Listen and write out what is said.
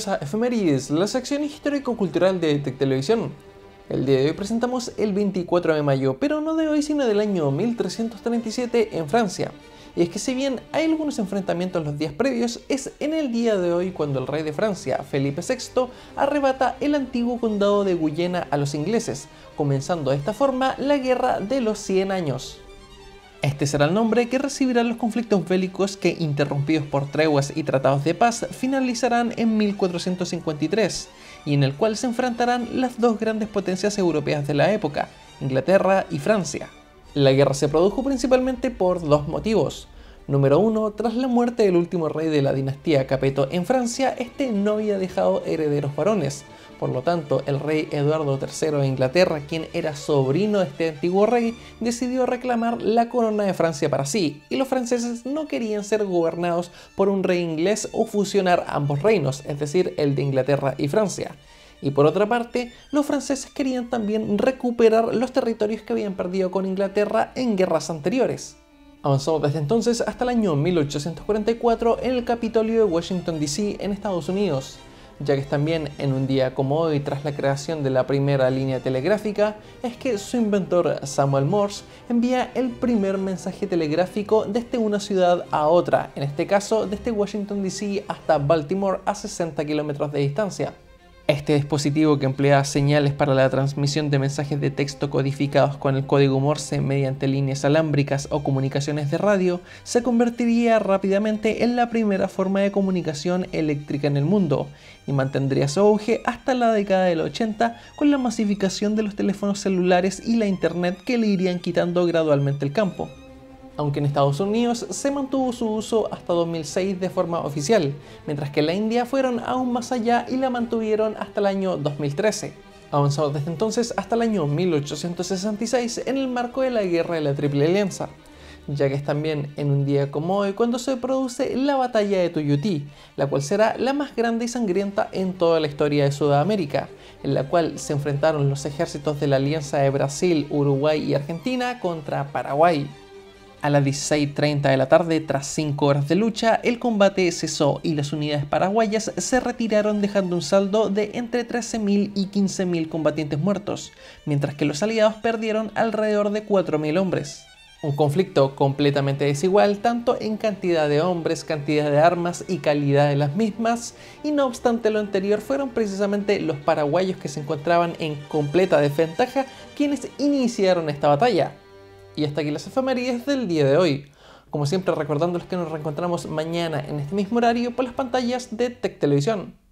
bienvenidos a Efemérides, la sección histórico-cultural de Tech Televisión. El día de hoy presentamos el 24 de mayo, pero no de hoy sino del año 1337 en Francia. Y es que si bien hay algunos enfrentamientos los días previos, es en el día de hoy cuando el rey de Francia, Felipe VI, arrebata el antiguo condado de Guyena a los ingleses, comenzando de esta forma la Guerra de los 100 años. Este será el nombre que recibirán los conflictos bélicos que, interrumpidos por treguas y tratados de paz, finalizarán en 1453, y en el cual se enfrentarán las dos grandes potencias europeas de la época, Inglaterra y Francia. La guerra se produjo principalmente por dos motivos. Número 1, tras la muerte del último rey de la dinastía Capeto en Francia, este no había dejado herederos varones. Por lo tanto, el rey Eduardo III de Inglaterra, quien era sobrino de este antiguo rey, decidió reclamar la corona de Francia para sí, y los franceses no querían ser gobernados por un rey inglés o fusionar ambos reinos, es decir, el de Inglaterra y Francia. Y por otra parte, los franceses querían también recuperar los territorios que habían perdido con Inglaterra en guerras anteriores. Avanzamos desde entonces hasta el año 1844 en el Capitolio de Washington DC en Estados Unidos, ya que es también en un día como hoy, tras la creación de la primera línea telegráfica, es que su inventor Samuel Morse envía el primer mensaje telegráfico desde una ciudad a otra, en este caso desde Washington DC hasta Baltimore a 60 kilómetros de distancia. Este dispositivo, que emplea señales para la transmisión de mensajes de texto codificados con el código Morse mediante líneas alámbricas o comunicaciones de radio, se convertiría rápidamente en la primera forma de comunicación eléctrica en el mundo, y mantendría su auge hasta la década del 80 con la masificación de los teléfonos celulares y la internet, que le irían quitando gradualmente el campo. Aunque en Estados Unidos se mantuvo su uso hasta 2006 de forma oficial, mientras que en la India fueron aún más allá y la mantuvieron hasta el año 2013. Avanzado desde entonces hasta el año 1866 en el marco de la Guerra de la Triple Alianza, ya que es también en un día como hoy cuando se produce la batalla de Tuyutí, la cual será la más grande y sangrienta en toda la historia de Sudamérica, en la cual se enfrentaron los ejércitos de la Alianza de Brasil, Uruguay y Argentina contra Paraguay. A las 16:30 de la tarde, tras 5 horas de lucha, el combate cesó y las unidades paraguayas se retiraron, dejando un saldo de entre 13.000 y 15.000 combatientes muertos, mientras que los aliados perdieron alrededor de 4.000 hombres. Un conflicto completamente desigual tanto en cantidad de hombres, cantidad de armas y calidad de las mismas, y no obstante lo anterior, fueron precisamente los paraguayos, que se encontraban en completa desventaja, quienes iniciaron esta batalla. Y hasta aquí las efemérides del día de hoy. Como siempre, recordándoles que nos reencontramos mañana en este mismo horario por las pantallas de Tech Televisión.